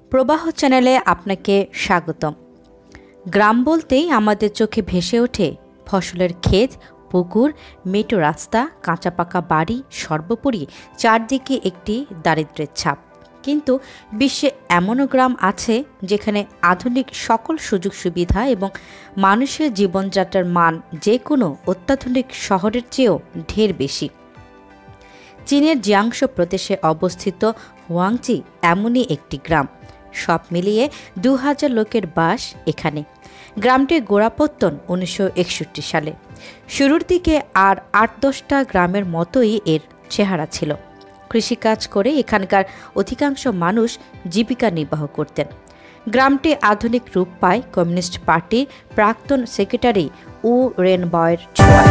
প্রবাহ চ্যানেলে আপনাকে স্বাগতম। গ্রাম বলতেই আমাদের চোখে ভেসে ওঠে ফসলের ক্ষেত, পুকুর, মেঠো রাস্তা, কাঁচা পাকা বাড়ি, সর্বোপরি চারদিকে একটি দারিদ্র্যের ছাপ। কিন্তু বিশ্বে এমনও গ্রাম আছে যেখানে আধুনিক সকল সুযোগ সুবিধা এবং মানুষের জীবনযাত্রার মান যে কোনো অত্যাধুনিক শহরের চেয়েও ঢের বেশি। চীনের জিয়াংশো প্রদেশে অবস্থিত হুয়াংচি এমনই একটি গ্রাম। সব মিলিয়ে 2000 লোকের বাস এখানে। গ্রামটির গোড়াপত্তন 1961 সালে। শুরুর দিকে আর 8-10টা গ্রামের মতোই এর চেহারা ছিল। কৃষিকাজ করে এখানকার অধিকাংশ মানুষ জীবিকা নির্বাহ করতেন। গ্রামটি আধুনিক রূপ পায় কমিউনিস্ট পার্টির প্রাক্তন সেক্রেটারি উ রেনবাওয়ের ছোঁয়ায়।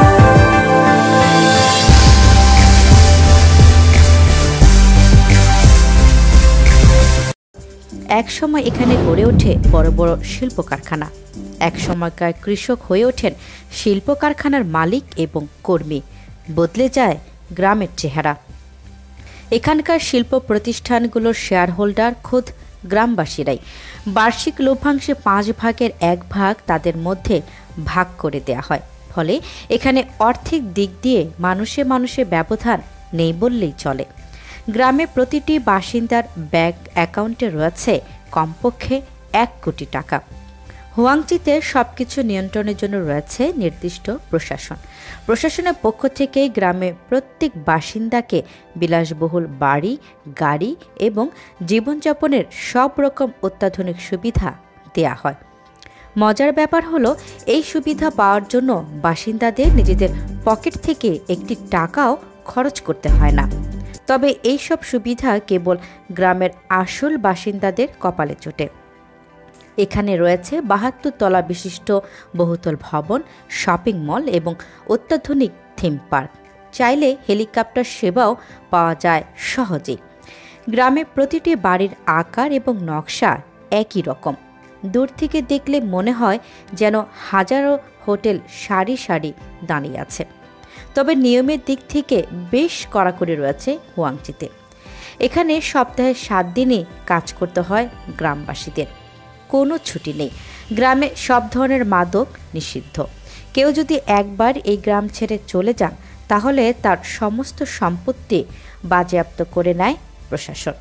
এক সময় এখানে গড়ে ওঠে বড় বড় শিল্প কারখানা। এক সময়কার কৃষক হয়ে ওঠেন শিল্প কারখানার মালিক এবং কর্মী। বদলে যায় গ্রামের চেহারা। এখানকার শিল্প প্রতিষ্ঠানগুলোর শেয়ার হোল্ডার খোদ গ্রামবাসীরাই। বার্ষিক লভ্যাংশে 5 ভাগের 1 ভাগ তাদের মধ্যে ভাগ করে দেয়া হয়। ফলে এখানে আর্থিক দিক দিয়ে মানুষে মানুষে ব্যবধান নেই বললেই চলে। গ্রামে প্রতিটি বাসিন্দার ব্যাংক অ্যাকাউন্টে রয়েছে কমপক্ষে 1 কোটি টাকা। হুয়াংচিতে সবকিছু নিয়ন্ত্রণের জন্য রয়েছে নির্দিষ্ট প্রশাসন। প্রশাসনের পক্ষ থেকেই গ্রামে প্রত্যেক বাসিন্দাকে বিলাসবহুল বাড়ি, গাড়ি এবং জীবনযাপনের সব রকম অত্যাধুনিক সুবিধা দেয়া হয়। মজার ব্যাপার হলো, এই সুবিধা পাওয়ার জন্য বাসিন্দাদের নিজেদের পকেট থেকে একটি টাকাও খরচ করতে হয় না। তবে এই সব সুবিধা কেবল গ্রামের আসল বাসিন্দাদের কপালে জোটে। এখানে রয়েছে 72 তলা বিশিষ্ট বহুতল ভবন, শপিং মল এবং অত্যাধুনিক থিম পার্ক। চাইলে হেলিকপ্টার সেবাও পাওয়া যায় সহজেই। গ্রামে প্রতিটি বাড়ির আকার এবং নকশা একই রকম। দূর থেকে দেখলে মনে হয় যেন হাজারো হোটেল সারি সারি দাঁড়িয়ে আছে। তবে নিয়মের দিক থেকে বেশ কড়াকড়ি রয়েছে হুয়াংচিতে। এখানে সপ্তাহে 7 দিনই কাজ করতে হয় গ্রামবাসীদের। কোনো ছুটি নেই। গ্রামে সব ধরনের মাদক নিষিদ্ধ। কেউ যদি একবার এই গ্রাম ছেড়ে চলে যান তাহলে তার সমস্ত সম্পত্তি বাজেয়াপ্ত করে নেয় প্রশাসন।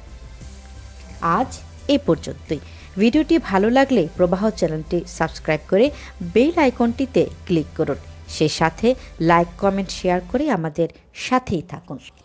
আজ এ পর্যন্তই। ভিডিওটি ভালো লাগলে প্রবাহ চ্যানেলটি সাবস্ক্রাইব করে বেল আইকনটিতে ক্লিক করুন। সেই সাথে লাইক, কমেন্ট, শেয়ার করে আমাদের সাথেই থাকুন।